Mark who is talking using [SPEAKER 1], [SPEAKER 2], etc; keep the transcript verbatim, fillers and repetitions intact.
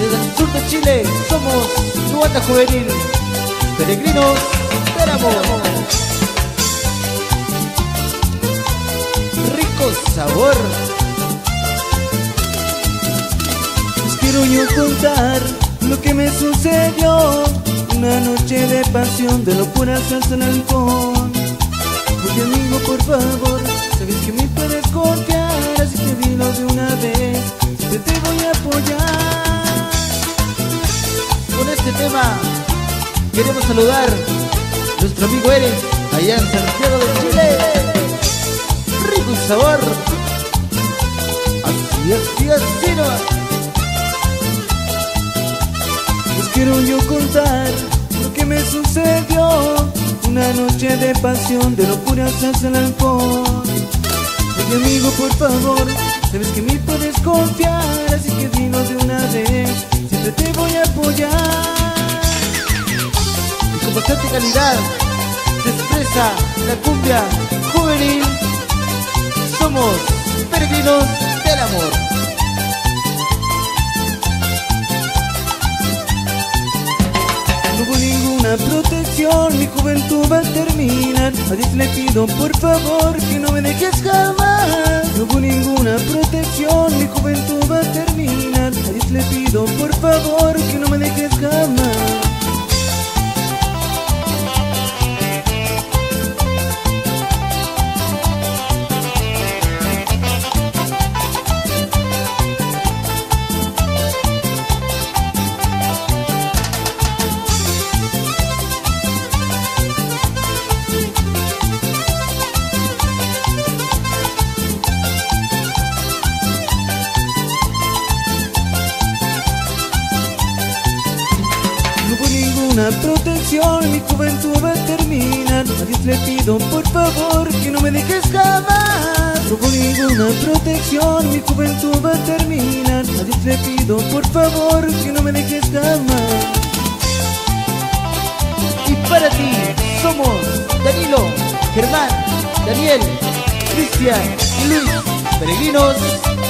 [SPEAKER 1] Desde el sur de Chile somos tu banda juvenil, Peregrinos del Amor. Rico sabor.
[SPEAKER 2] Les quiero yo contar lo que me sucedió. Una noche de pasión, de locura hasta el alcohol. Oye amigo, por favor, sabes que me puedes confiar, así que dilo de una vez, siempre te voy a apoyar.
[SPEAKER 1] Con este tema queremos saludar a nuestro amigo Eres, allá en Santiago de Chile. Rico sabor. Así, así, así no.
[SPEAKER 2] Les quiero yo contar lo que me sucedió. Una noche de pasión, de locura hasta el alcohol. Oye amigo, por favor, sabes que me puedes confiar, así que dilo de una vez, siempre te voy a apoyar.
[SPEAKER 1] Y con bastante calidad se expresa la cumbia juvenil. Somos Peregrinos del Amor.
[SPEAKER 2] No hubo ninguna protección, mi juventud va a terminar. A Dios le pido por favor que no me dejes jamás. No hubo ninguna protección, mi juventud va a terminar. A Dios le pido por favor que no me dejes jamás. No hubo ninguna protección, mi juventud va a terminar. A Dios le pido por favor que no me dejes jamás. No hubo ninguna protección, mi juventud va a terminar. A Dios le pido por favor que no me dejes jamás.
[SPEAKER 1] Y para ti somos Danilo, Germán, Daniel, Cristian y Luis, Peregrinos